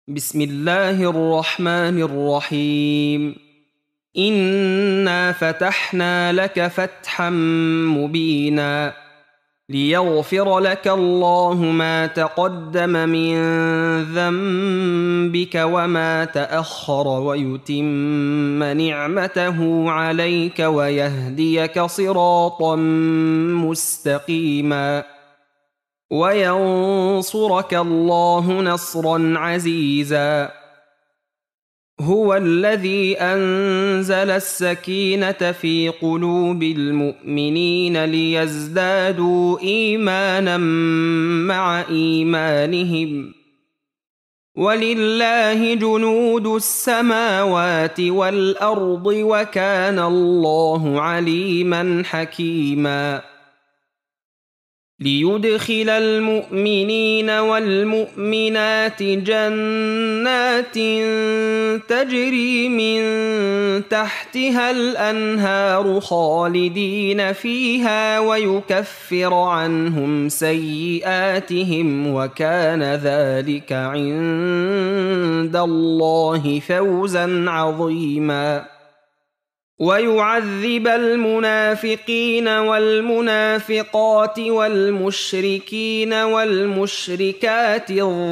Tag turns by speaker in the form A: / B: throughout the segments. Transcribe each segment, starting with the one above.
A: بسم الله الرحمن الرحيم. إنا فتحنا لك فتحا مبينا ليغفر لك الله ما تقدم من ذنبك وما تأخر ويتم نعمته عليك ويهديك صراطا مستقيما وينصرك الله نصرا عزيزا. هو الذي أنزل السكينة في قلوب المؤمنين ليزدادوا إيمانا مع إيمانهم ولله جنود السماوات والأرض وكان الله عليما حكيما. ليدخل المؤمنين والمؤمنات جنات تجري من تحتها الأنهار خالدين فيها ويكفر عنهم سيئاتهم وكان ذلك عند الله فوزا عظيما. ويعذب المنافقين والمنافقات والمشركين والمشركات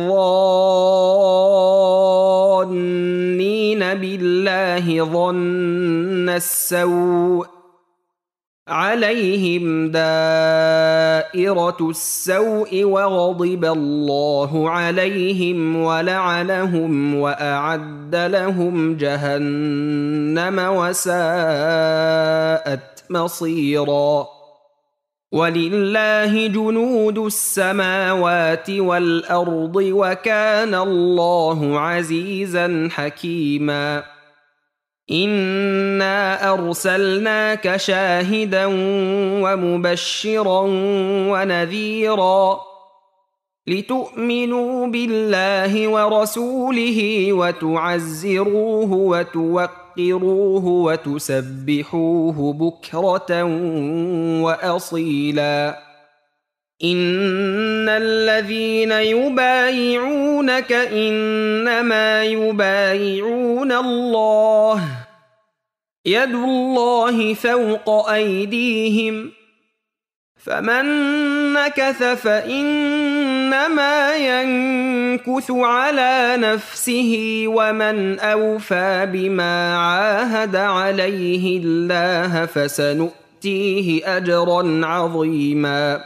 A: الظانين بالله ظن السوء عليهم دائرة السوء وغضب الله عليهم ولعنهم وأعد لهم جهنم وساءت مصيرا. ولله جنود السماوات والأرض وكان الله عزيزا حكيما. إنا أرسلناك شاهدا ومبشرا ونذيرا لتؤمنوا بالله ورسوله وتعزروه وتوقروه وتسبحوه بكرة وأصيلا. إن الذين يبايعونك إنما يبايعون الله يد الله فوق أيديهم فمن نكث فإنما ينكث على نفسه ومن أوفى بما عاهد عليه الله فسنؤتيه أجرا عظيما.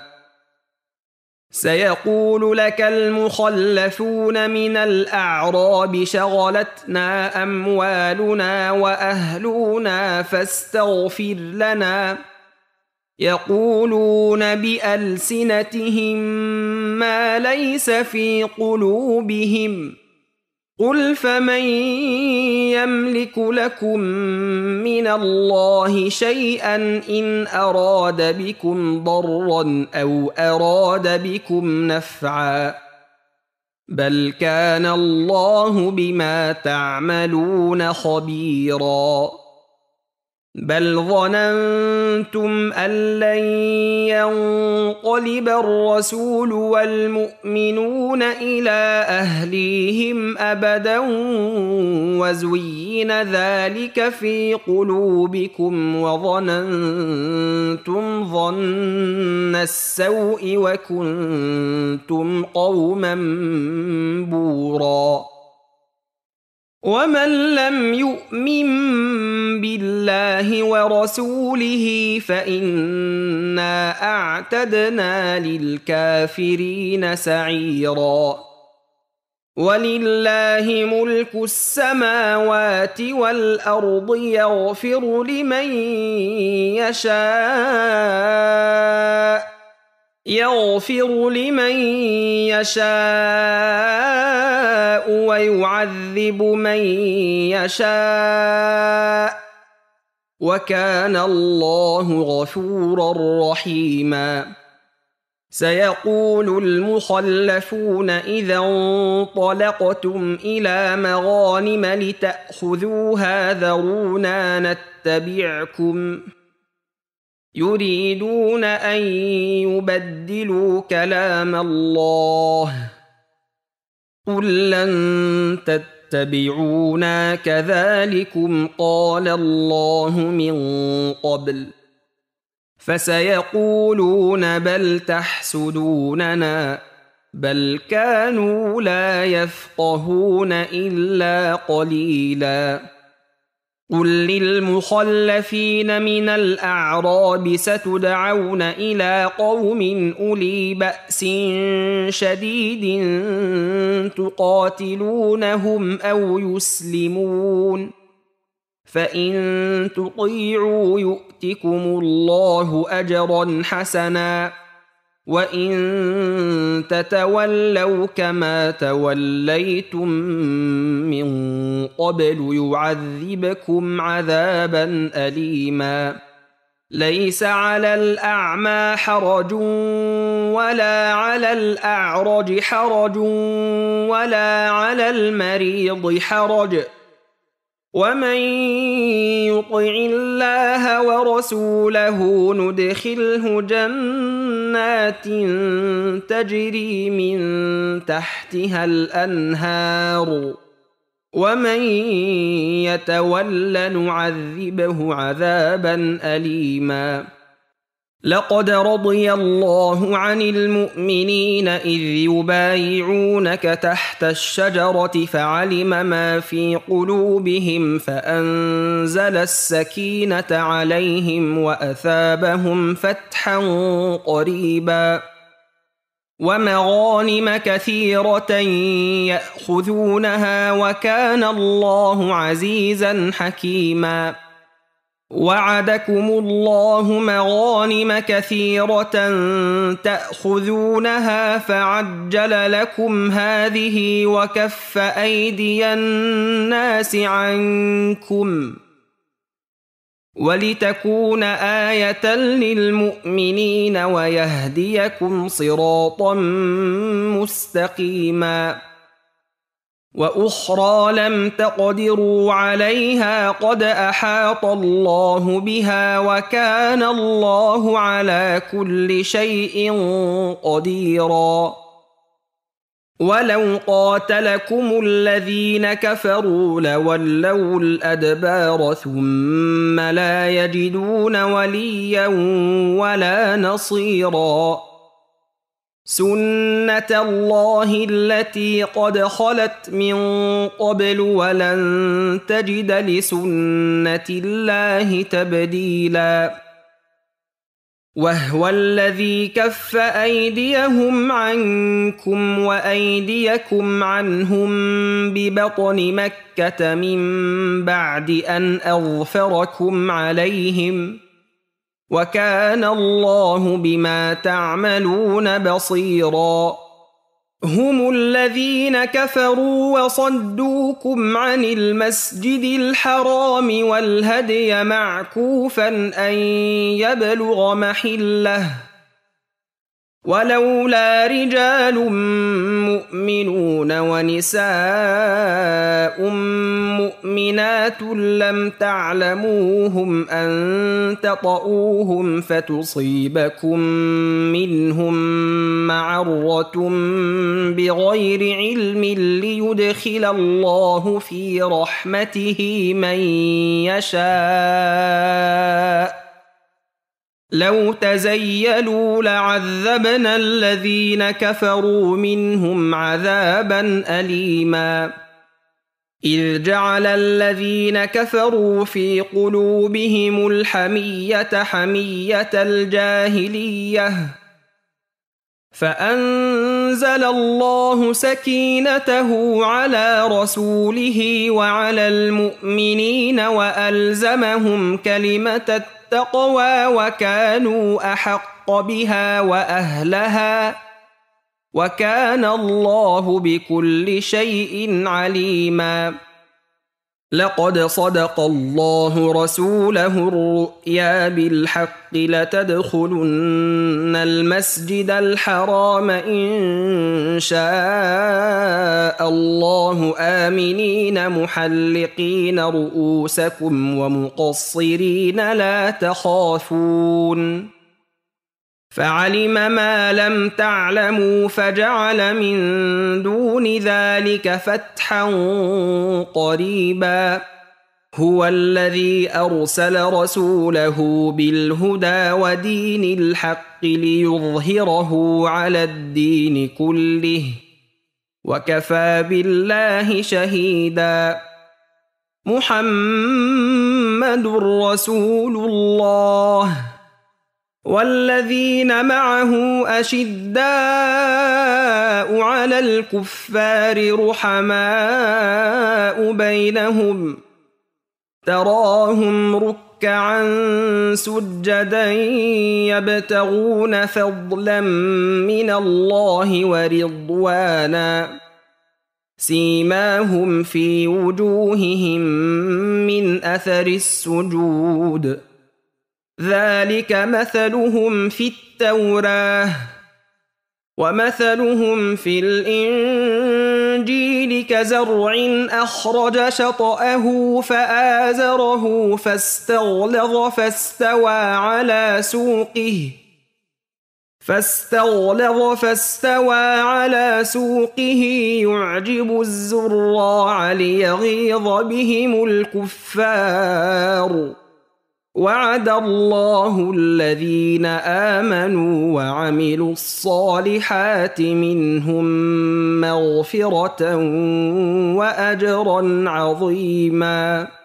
A: سيقول لك المخلفون من الأعراب شغلتنا أموالنا وأهلنا فاستغفر لنا يقولون بألسنتهم ما ليس في قلوبهم قل فمن يملك لكم من الله شيئا إن أراد بكم ضرا أو أراد بكم نفعا بل كان الله بما تعملون خبيرا. بل ظننتم أن لن ينقلب الرسول والمؤمنون إلى أهليهم أبدا وزين ذلك في قلوبكم وظننتم ظن السوء وكنتم قوما بورا. ومن لم يؤمن بالله ورسوله فإنا أعتدنا للكافرين سعيرا. ولله ملك السماوات والأرض يغفر لمن يشاء ويعذب من يشاء وكان الله غفورا رحيما. سيقول المخلفون إذا انطلقتم إلى مغانم لتأخذوها ذرونا نتبعكم يريدون أن يبدلوا كلام الله قل لن تتبعونا كذلكم قال الله من قبل فسيقولون بل تحسدوننا بل كانوا لا يفقهون إلا قليلا قل للمخلفين من الأعراب ستدعون إلى قوم أولي بأس شديد تقاتلونهم أو يسلمون فإن تطيعوا يؤتكم الله أجرا حسنا وإن تتولوا كما توليتم من قبل يعذبكم عذابا أليما ليس على الأعمى حرج ولا على الأعرج حرج ولا على المريض حرج ومن يطع الله ورسوله ندخله جنات تجري من تحتها الأنهار ومن يتول نعذبه عذابا أليما لقد رضي الله عن المؤمنين إذ يبايعونك تحت الشجرة فعلم ما في قلوبهم فأنزل السكينة عليهم وأثابهم فتحا قريبا ومغانم كثيرة يأخذونها وكان الله عزيزا حكيما وعدكم الله مغانم كثيرة تأخذونها فعجل لكم هذه وكف أيدي الناس عنكم ولتكون آية للمؤمنين ويهديكم صراطا مستقيما وأخرى لم تقدروا عليها قد أحاط الله بها وكان الله على كل شيء قديرا ولو قاتلكم الذين كفروا لولوا الأدبار ثم لا يجدون وليا ولا نصيرا سنة الله التي قد خلت من قبل ولن تجد لسنة الله تبديلا وهو الذي كف أيديهم عنكم وأيديكم عنهم ببطن مكة من بعد أن أظفركم عليهم وكان الله بما تعملون بصيرا هم الذين كفروا وصدوكم عن المسجد الحرام والهدي معكوفا أن يبلغ محله ولولا رجال مؤمنون ونساء مؤمنات لم تعلموهم أن تطؤوهم فتصيبكم منهم معرة بغير علم ليدخل الله في رحمته من يشاء لو تزيلوا لعذبنا الذين كفروا منهم عذابا أليما إذ جعل الذين كفروا في قلوبهم الحمية حمية الجاهلية فأنزل الله سكينته على رسوله وعلى المؤمنين وألزمهم كلمة التقوى وكانوا أحق بها وأهلها وكان الله بكل شيء عليما لقد صدق الله رسوله الرؤيا بالحق لتدخلن المسجد الحرام إن شاء الله آمنين محلقين رؤوسكم ومقصرين لا تخافون فعلم ما لم تعلموا فجعل من دون ذلك فتحا قريبا هو الذي أرسل رسوله بالهدى ودين الحق ليظهره على الدين كله وكفى بالله شهيدا محمد رسول الله والذين معه أشداء على الكفار رحماء بينهم تراهم ركعا سجدا يبتغون فضلا من الله ورضوانا سيماهم في وجوههم من أثر السجود ذلك مثلهم في التوراة ومثلهم في الإنجيل كزرع أخرج شطأه فآزره فاستغلظ فاستوى على سوقه يعجب الزراع ليغيظ بهم الكفار وعد الله الذين آمنوا وعملوا الصالحات منهم مغفرة وأجرا عظيما